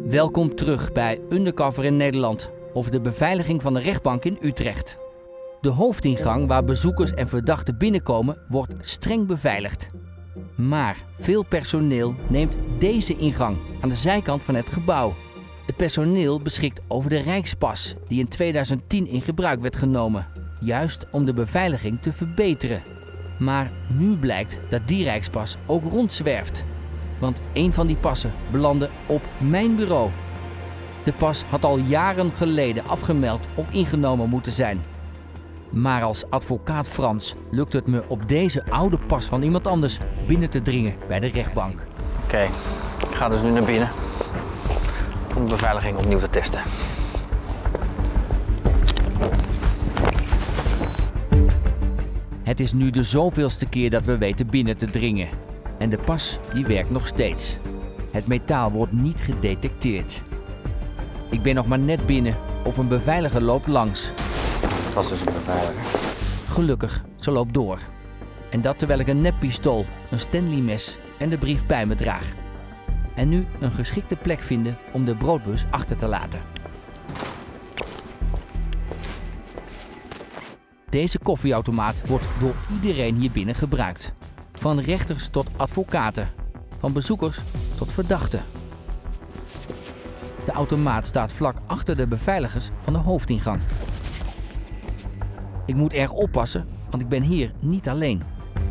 Welkom terug bij Undercover in Nederland over de beveiliging van de rechtbank in Utrecht. De hoofdingang waar bezoekers en verdachten binnenkomen wordt streng beveiligd. Maar veel personeel neemt deze ingang aan de zijkant van het gebouw. Het personeel beschikt over de Rijkspas die in 2010 in gebruik werd genomen. Juist om de beveiliging te verbeteren. Maar nu blijkt dat die Rijkspas ook rondzwerft. Want een van die passen belandde op mijn bureau. De pas had al jaren geleden afgemeld of ingenomen moeten zijn. Maar als advocaat Frans lukt het me op deze oude pas van iemand anders binnen te dringen bij de rechtbank. Oké, ik ga dus nu naar binnen om de beveiliging opnieuw te testen. Het is nu de zoveelste keer dat we weten binnen te dringen. En de pas die werkt nog steeds. Het metaal wordt niet gedetecteerd. Ik ben nog maar net binnen of een beveiliger loopt langs. Het was dus een beveiliger. Gelukkig, ze loopt door. En dat terwijl ik een neppistool, een Stanley mes en de brief bij me draag. En nu een geschikte plek vinden om de broodbus achter te laten. Deze koffieautomaat wordt door iedereen hier binnen gebruikt. Van rechters tot advocaten, van bezoekers tot verdachten. De automaat staat vlak achter de beveiligers van de hoofdingang. Ik moet erg oppassen, want ik ben hier niet alleen.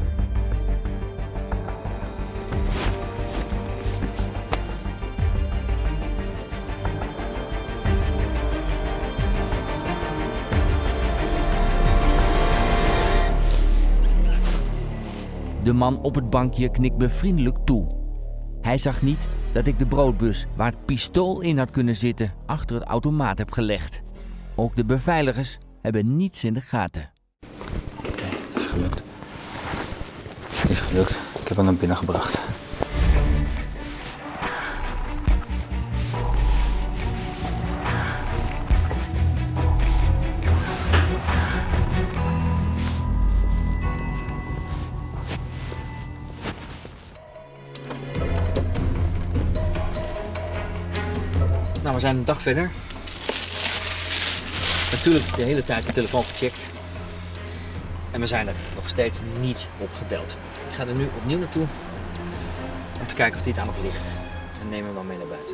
De man op het bankje knikt me vriendelijk toe. Hij zag niet dat ik de broodbus, waar het pistool in had kunnen zitten, achter het automaat heb gelegd. Ook de beveiligers hebben niets in de gaten. Oké, het is gelukt. Het is gelukt. Ik heb hem naar binnen gebracht. Nou, we zijn een dag verder. Natuurlijk de hele tijd de telefoon gecheckt. En we zijn er nog steeds niet op gebeld. Ik ga er nu opnieuw naartoe om te kijken of die daar nog ligt. En neem hem wel mee naar buiten.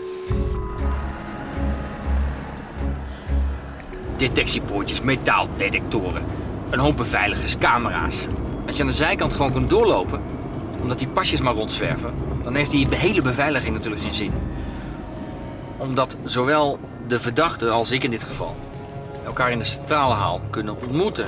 Detectiepoortjes, metaaldetectoren, een hoop beveiligers, camera's. Als je aan de zijkant gewoon kunt doorlopen, omdat die pasjes maar rondzwerven, dan heeft die hele beveiliging natuurlijk geen zin. Omdat zowel de verdachte als ik in dit geval elkaar in de centrale haal kunnen ontmoeten.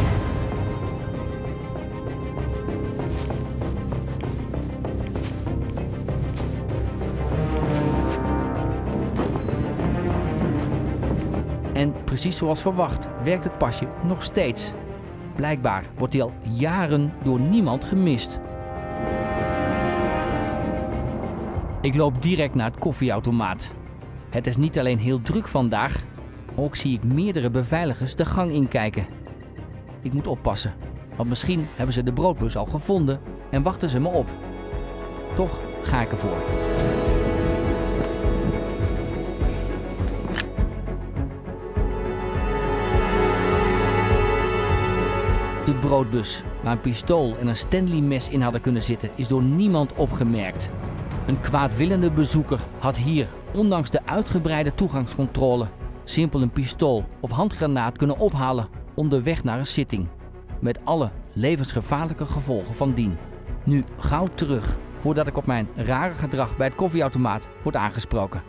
En precies zoals verwacht werkt het pasje nog steeds. Blijkbaar wordt hij al jaren door niemand gemist. Ik loop direct naar het koffieautomaat. Het is niet alleen heel druk vandaag, ook zie ik meerdere beveiligers de gang inkijken. Ik moet oppassen, want misschien hebben ze de broodbus al gevonden en wachten ze me op. Toch ga ik ervoor. De broodbus, waar een pistool en een Stanley mes in hadden kunnen zitten, is door niemand opgemerkt. Een kwaadwillende bezoeker had hier, ondanks de uitgebreide toegangscontrole, simpel een pistool of handgranaat kunnen ophalen onderweg naar een zitting. Met alle levensgevaarlijke gevolgen van dien. Nu gauw terug, voordat ik op mijn rare gedrag bij het koffieautomaat word aangesproken.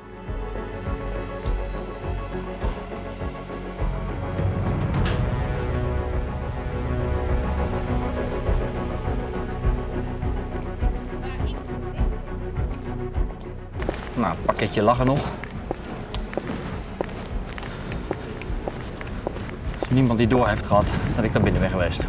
Nou, het pakketje lag er nog. Er is niemand die door heeft gehad dat ik daar binnen ben geweest.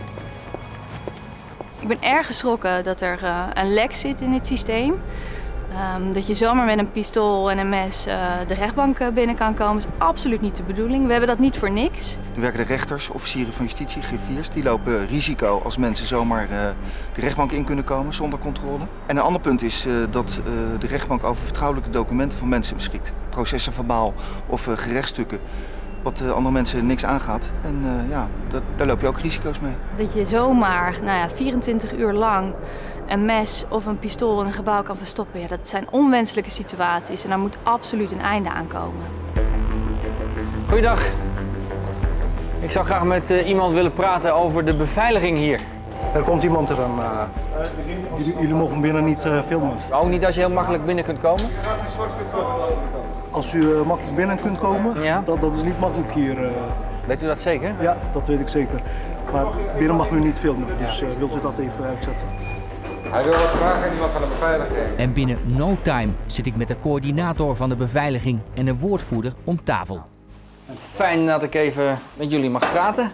Ik ben erg geschrokken dat er een lek zit in dit systeem. Dat je zomaar met een pistool en een mes de rechtbank binnen kan komen is absoluut niet de bedoeling. We hebben dat niet voor niks. Er werken de rechters, officieren van justitie, griffiers. Die lopen risico als mensen zomaar de rechtbank in kunnen komen zonder controle. En een ander punt is dat de rechtbank over vertrouwelijke documenten van mensen beschikt. Processen verbaal of gerechtsstukken. Wat andere mensen niks aangaat. En daar loop je ook risico's mee. Dat je zomaar 24 uur lang een mes of een pistool in een gebouw kan verstoppen, ja, dat zijn onwenselijke situaties en daar moet absoluut een einde aan komen. Goeiedag. Ik zou graag met iemand willen praten over de beveiliging hier. Er komt iemand er aan. Jullie mogen binnen niet filmen. Ook niet als je heel makkelijk binnen kunt komen? Als u makkelijk binnen kunt komen, ja? dat is niet makkelijk hier. Weet u dat zeker? Ja, dat weet ik zeker. Maar binnen mag u niet filmen, dus wilt u dat even uitzetten? Hij wil wat vragen, iemand van de beveiliging. En binnen no time zit ik met de coördinator van de beveiliging en een woordvoerder om tafel. Fijn dat ik even met jullie mag praten.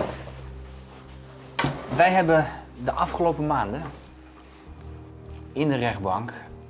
Wij hebben de afgelopen maanden in de rechtbank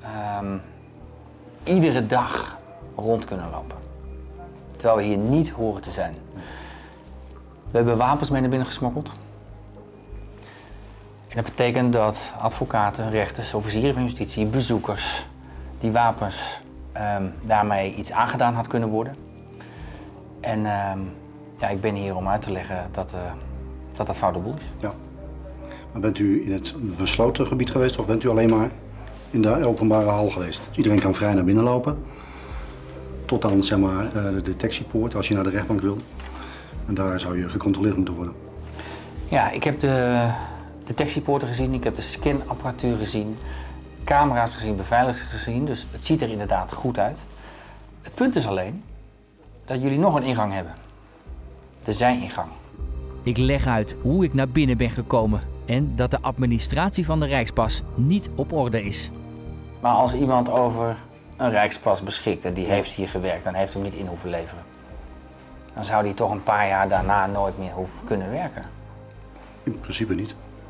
iedere dag rond kunnen lopen. Terwijl we hier niet horen te zijn. We hebben wapens mee naar binnen gesmokkeld. En dat betekent dat advocaten, rechters, officieren van justitie, bezoekers, die wapens daarmee iets aangedaan had kunnen worden. En ik ben hier om uit te leggen dat dat foute boel is. Ja. Maar bent u in het besloten gebied geweest of bent u alleen maar in de openbare hal geweest? Iedereen kan vrij naar binnen lopen. Tot aan zeg maar, de detectiepoort als je naar de rechtbank wil. En daar zou je gecontroleerd moeten worden. Ja, ik heb de detectiepoorten gezien, ik heb de scanapparatuur gezien, camera's gezien, beveiligers gezien. Dus het ziet er inderdaad goed uit. Het punt is alleen dat jullie nog een ingang hebben. De zijingang. Ik leg uit hoe ik naar binnen ben gekomen en dat de administratie van de Rijkspas niet op orde is. Maar als iemand over een Rijkspas beschikt en die heeft hier gewerkt, dan heeft hem niet in hoeven leveren. Dan zou die toch een paar jaar daarna nooit meer hoeven kunnen werken. In principe niet.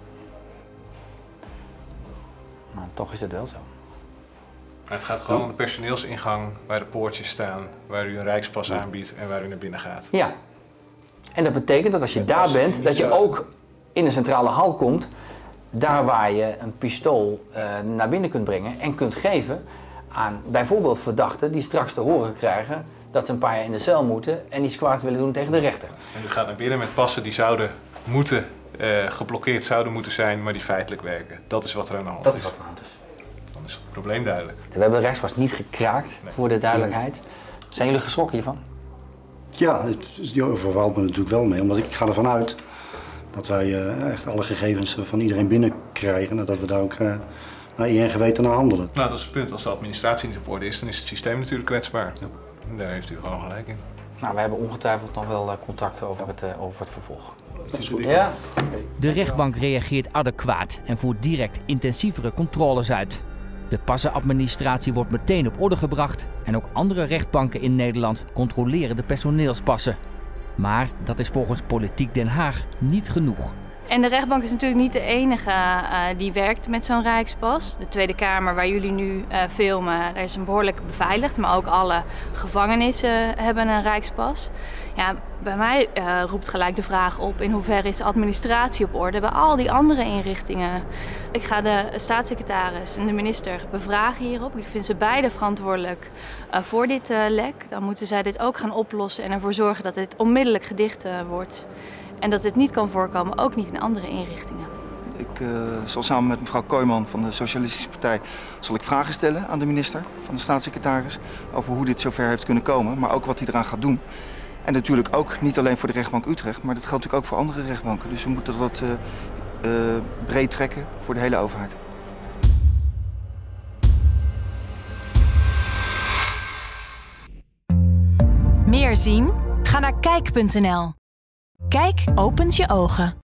Maar toch is het wel zo. Het gaat gewoon om de personeelsingang waar de poortjes staan, waar u een Rijkspas aanbiedt en waar u naar binnen gaat. Ja. En dat betekent dat als je daar bent, dat je ook in de centrale hal komt, daar waar je een pistool naar binnen kunt brengen en kunt geven aan bijvoorbeeld verdachten die straks te horen krijgen dat ze een paar jaar in de cel moeten en iets kwaad willen doen tegen de rechter. En u gaat naar binnen met passen die geblokkeerd zouden moeten zijn, maar die feitelijk werken. Dat is wat er aan de hand is. Dat is wat er aan de hand is. Dan is het probleem duidelijk. We hebben de Rijkspas niet gekraakt, voor de duidelijkheid. Zijn jullie geschrokken hiervan? Ja, het overvalt me natuurlijk wel mee, omdat ik ga ervan uit dat wij echt alle gegevens van iedereen binnenkrijgen en dat we daar ook naar eer en geweten naar handelen. Nou, dat is het punt. Als de administratie niet op orde is, dan is het systeem natuurlijk kwetsbaar. Ja. En daar heeft u gewoon gelijk in. Nou, we hebben ongetwijfeld nog wel contact over het vervolg. Dat is goed. Ja. De rechtbank reageert adequaat en voert direct intensievere controles uit. De passenadministratie wordt meteen op orde gebracht en ook andere rechtbanken in Nederland controleren de personeelspassen. Maar dat is volgens Politiek Den Haag niet genoeg. En de rechtbank is natuurlijk niet de enige die werkt met zo'n Rijkspas. De Tweede Kamer waar jullie nu filmen, daar is een behoorlijk beveiligd, maar ook alle gevangenissen hebben een Rijkspas. Ja, bij mij roept gelijk de vraag op in hoeverre is de administratie op orde bij al die andere inrichtingen. Ik ga de staatssecretaris en de minister bevragen hierop. Ik vind ze beide verantwoordelijk voor dit lek. Dan moeten zij dit ook gaan oplossen en ervoor zorgen dat dit onmiddellijk gedicht wordt. En dat dit niet kan voorkomen, ook niet in andere inrichtingen. Ik zal samen met mevrouw Kooijman van de Socialistische Partij zal ik vragen stellen aan de minister van de staatssecretaris over hoe dit zover heeft kunnen komen, maar ook wat hij eraan gaat doen. En natuurlijk ook niet alleen voor de rechtbank Utrecht, maar dat geldt natuurlijk ook voor andere rechtbanken. Dus we moeten dat breed trekken voor de hele overheid. Meer zien? Ga naar kijk.nl. Kijk opent je ogen.